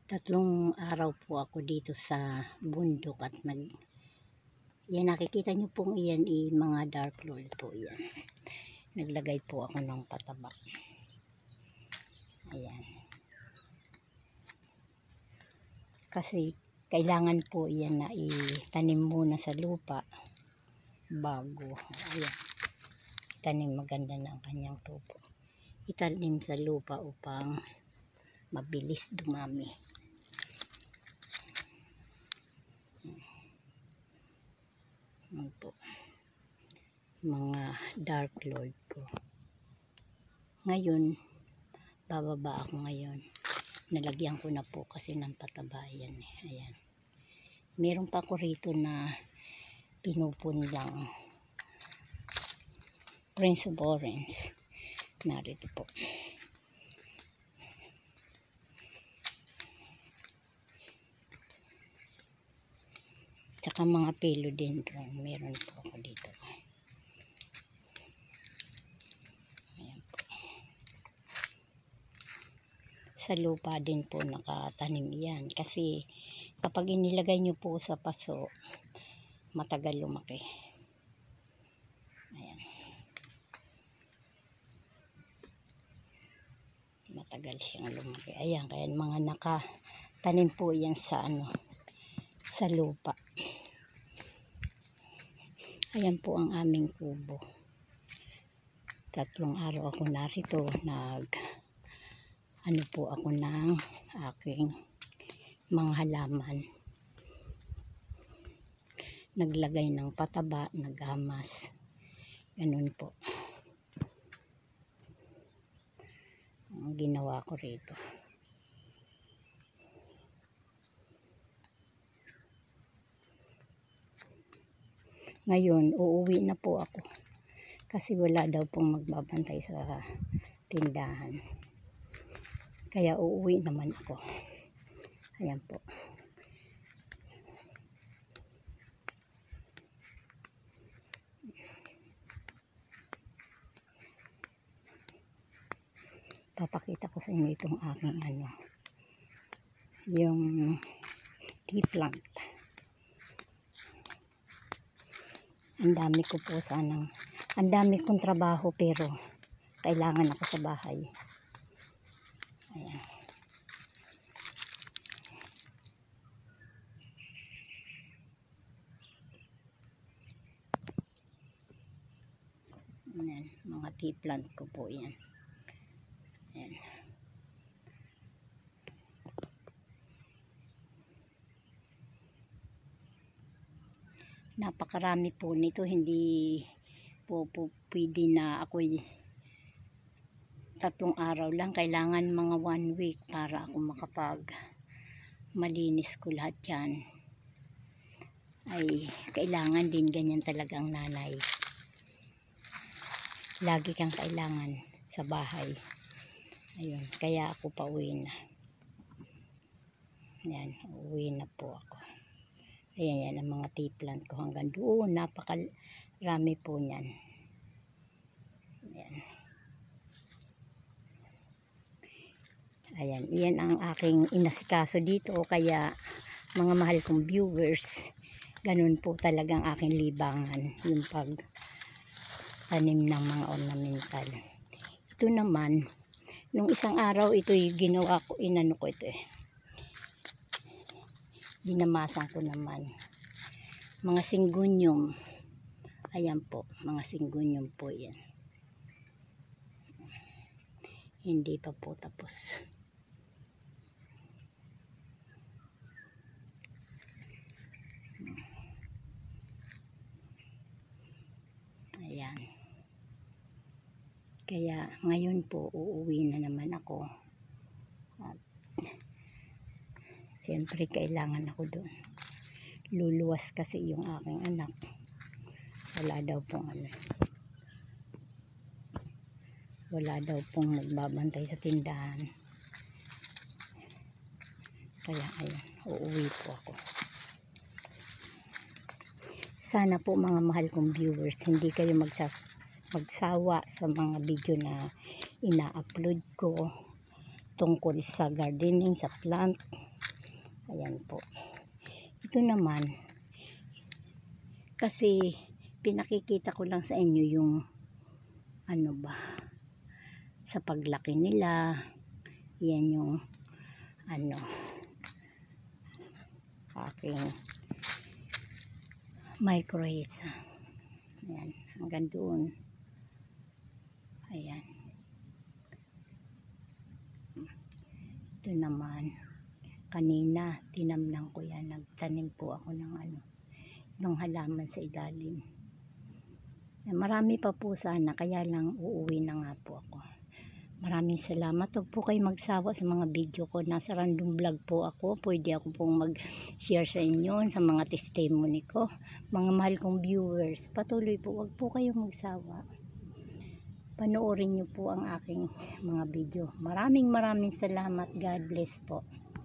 Tatlong araw po ako dito sa bundok at yan nakikita nyo pong iyan mga dark lord po yan. Naglagay po ako ng pataba. Ayan. Kasi kailangan po iyan na itanim muna sa lupa bago. Ayan. Itanim maganda na ang kanyang tubo. Itanim sa lupa upang mabilis dumami. Ano po, mga dark lord ko. Ngayon, bababa ako ngayon. Nalagyan ko na po kasi ng pataba yan. Ayan. Meron pa ko rito na pinupun lang. Prince of Orange. Narito po. Tsaka mga philodendron. Meron po ako dito. Ayan po. Sa lupa din po nakatanim yan. Kasi kapag inilagay nyo po sa paso, matagal lumaki. Ayan. Matagal siyang lumaki. Ayan, kaya mga nakatanim po yan sa sa lupa. Ayan po ang aming kubo. Tatlong araw ako narito. Ano po ako ng aking mga halaman. Naglagay ng pataba, nagamas. Ganun po. Ang ginawa ko rito. Ngayon, uuwi na po ako. Kasi wala daw pong magbabantay sa tindahan. Kaya uuwi naman ako. Ayan po. Papakita ko sa inyo itong aking yung tea plant. Ang dami ko po sanang, ang dami kong trabaho pero kailangan ako sa bahay. Ayan. Ayan, mga tea plant ko po yan. Ayan. Napakarami po nito, hindi po pwede na ako'y 3 araw lang. Kailangan mga 1 week para ako malinis ko lahat yan. Ay kailangan din ganyan talagang nanay. Lagi kang kailangan sa bahay. Ayun, kaya ako pauwi na. Yan, uuwi na po ako. Ayan, yan ang mga tea plant ko hanggang doon. Napakarami po niyan. Ayan. Ayan, iyan ang aking inasikaso dito. Kaya mga mahal kong viewers, ganun po talagang aking libangan. Yung pagtanim ng mga ornamental. Ito naman, nung isang araw ito'y ginawa ko, inano ko ito dinamasan ko naman. Mga syngonium. Ayan po, mga syngonium po yan. Hindi pa po tapos. Ayan. Kaya ngayon po uuwi na naman ako. At siyempre kailangan ako doon. Luluwas kasi yung aking anak. Wala daw pong wala daw pong magbabantay sa tindahan. Kaya ayun, uuwi po ako. Sana po mga mahal kong viewers, hindi kayo magsawa sa mga video na ina-upload ko tungkol sa gardening, sa plant. Ayan po. Ito naman, kasi pinakikita ko lang sa inyo yung ano ba, sa paglaki nila. Yan yung ano, aking microrhiza. Ayan, hanggang doon. Ayan. Ito naman, kanina tinamnan ko yan, nagtanim po ako ng ibang halaman sa ilalim. Marami pa po sana, kaya lang uuwi na nga po ako. Maraming salamat. Huwag po kayo magsawa sa mga video ko. Nasa random vlog po ako. Pwede ako pong mag-share sa inyo sa mga testimony ko. Mga mahal kong viewers, patuloy po. Huwag po kayong magsawa. Panoorin niyo po ang aking mga video. Maraming salamat. God bless po.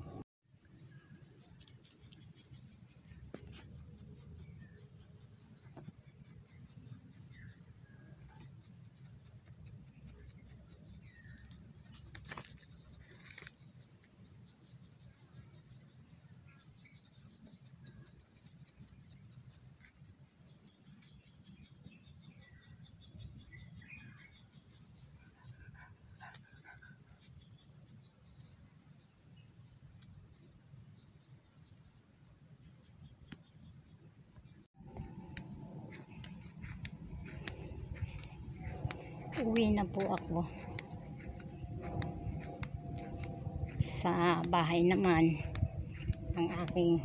Uwi na po ako. Sa bahay naman ang aking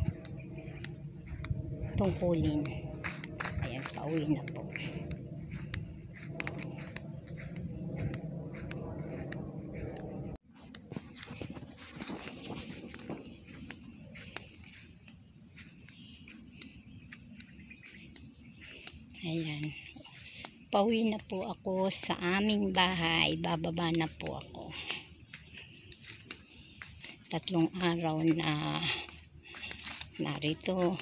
tungkulin. Ayan, pauwi na po. Ayan. Pauwi na po ako sa aming bahay. Bababa na po ako. 3 araw na narito.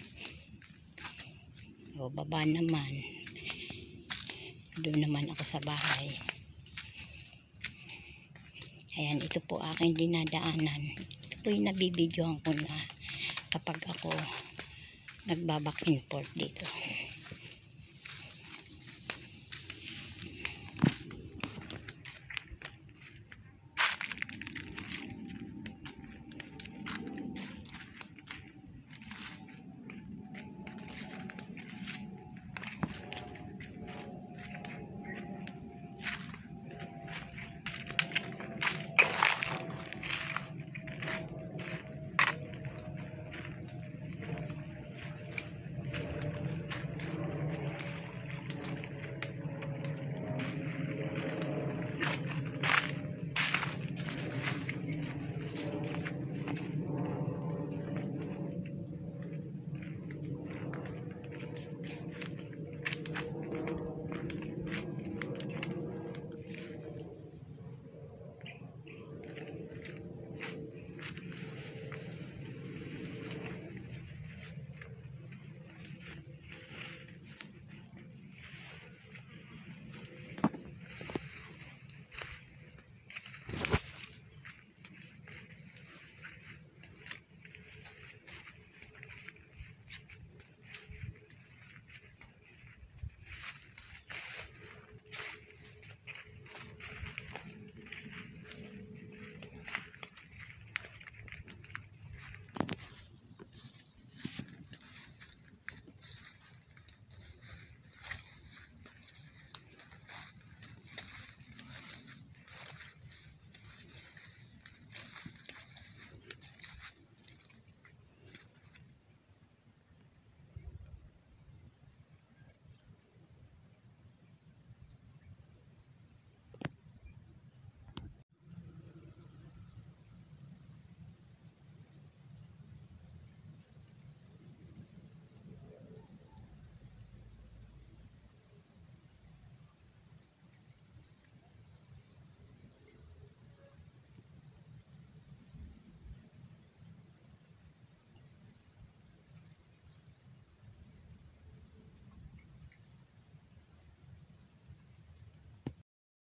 O, baba naman. Doon naman ako sa bahay. Ayan, ito po aking dinadaanan. Ito po yung nabibidyohan ko na kapag ako nagbabak import dito.